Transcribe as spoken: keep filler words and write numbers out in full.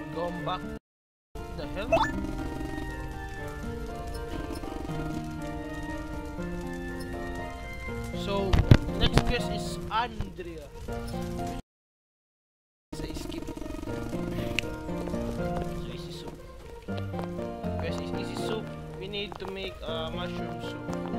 Going back. The hell? So next quest is Andrea. Say skip. So easy soup. Quest is easy soup. We need to make a uh, mushroom soup.